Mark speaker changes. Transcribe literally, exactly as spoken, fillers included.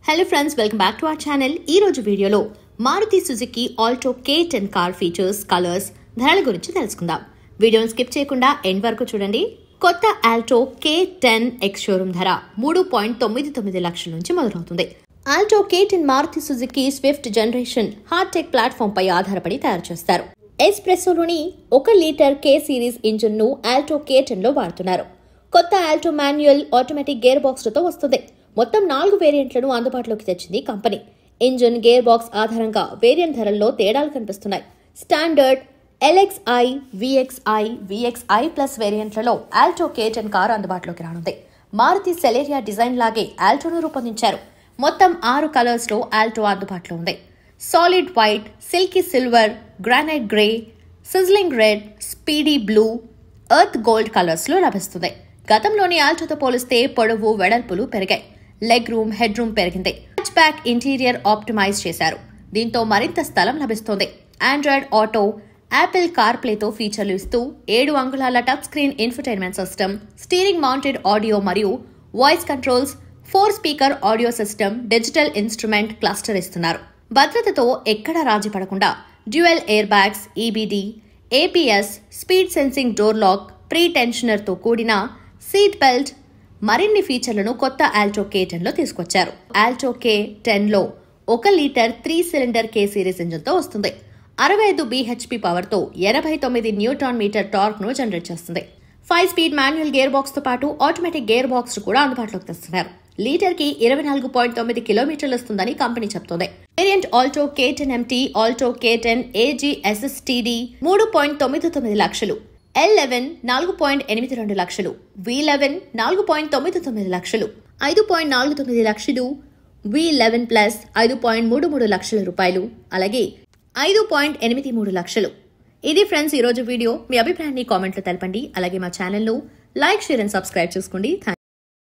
Speaker 1: Hello friends, welcome back to our channel. ఈ రోజు వీడియోలో Maruti Suzuki Alto K ten car features, colours, ధరల గురించి తెలుసుకుందాం. వీడియోని స్కిప్ చేయకుండా ఎండ్ వరకు చూడండి. కొత్త Alto K ten ex showroom ధర మూడు పాయింట్ తొమ్మిది తొమ్మిది లక్షల నుంచి మొదలవుతుంది. Alto K ten Maruti Suzuki Swift generation Heartect platform పై ఆధారపడి తయారు చేస్తారు. ఎస్ప్రెస్సోలోని ఒక లీటర్ కే సిరీస్ ఇంజిన్ ను ఆల్టో కే టెన్ లో వాడుతున్నారు. కొత్త Alto manual automatic gear box తో వస్తుంది. మొత్తం నాలుగు వేరియంట్లను అందుబాటులోకి తెచ్చింది కంపెనీ. ఇంజిన్, గేర్ బాక్స్ ఆధారంగా వేరియంట్ ధరల్లో తేడాలు కనిపిస్తున్నాయి. Standard, LXI, VXI, VXI plus వేరియంట్లలో Alto K ten car అందుబాటులోకి రానుంది. మారుతి సెలేరియా డిజైన్ లాగే ఆల్టోను రూపొందించారు. మొత్తం ఆరు కలర్స్ లో ఆల్టో అందుబాటులో ఉంది. Solid white, silky silver, granite grey, sizzling red, speedy blue, earth gold colours లో లభిస్తుంది. గతంలోని ఆల్టోతో పోలిస్తే పొడవు, వెడల్పులు పెరిగాయి. లెగ్ రూమ్, హెడ్ రూమ్ పెరిగింది. హ్యాచ్ బ్యాక్ ఇంటీరియర్ ఆప్టిమైజ్ చేశారు. దీంతో మరింత స్థలం లభిస్తుంది. ఆండ్రాయిడ్ ఆటో, యాపిల్ కార్ ప్లేతో ఫీచర్లు ఇస్తూ ఏడు అంగుళాల touch screen infotainment system, steering mounted audio మరియు voice controls, four speaker audio system, digital instrument cluster ఇస్తున్నారు. భద్రతతో ఎక్కడా రాజీ పడకుండా dual air bags, EBD, ABS, speed sensing door lock, pre tensioner తో కూడిన సీట్ బెల్ట్, మరిన్ని ఫీచర్లను కొత్త ఆల్టో కే టెన్ లో తీసుకొచ్చారు. ఆల్టో కే టెన్ లో ఒక litre three cylinder K series engine తో వస్తుంది. అరవై ఐదు బీహెచ్పీ పవర్ తో ఎనభై తొమ్మిది న్యూటాన్ మీటర్ టార్క్ ను జనరేట్ చేస్తుంది. Five speed manual gear box తో పాటు ఆటోమేటిక్ గేర్ బాక్స్ కూడా అందుబాటులోకి తెస్తున్నారు. లీటర్ కి ఇరవై నాలుగు పాయింట్ తొమ్మిది కిలోమీటర్లు వస్తుందని కంపెనీ చెప్తోంది. Variant Alto K ten MT, Alto K ten AG STD మూడు పాయింట్ తొమ్మిది తొమ్మిది లక్షలు, ఎల్ లెవెన్ నాలుగు పాయింట్ ఎనిమిది రెండు లక్షలు, వి లెవెన్ నాలుగు పాయింట్ తొమ్మిది తొమ్మిది లక్షలు, ఐదు పాయింట్ నాలుగు తొమ్మిది లక్షలు, వి లెవెన్ ప్లస్ ఐదు పాయింట్ మూడు మూడు లక్షల రూపాయలు, అలాగే ఐదు పాయింట్ ఎనిమిది మూడు లక్షలు. ఇది ఫ్రెండ్స్ ఈరోజు వీడియో. మీ అభిప్రాయాన్ని కామెంట్లో తెలపండి. అలాగే మా ఛానల్ను లైక్, షేర్ అండ్ సబ్స్క్రైబ్ చేసుకోండి.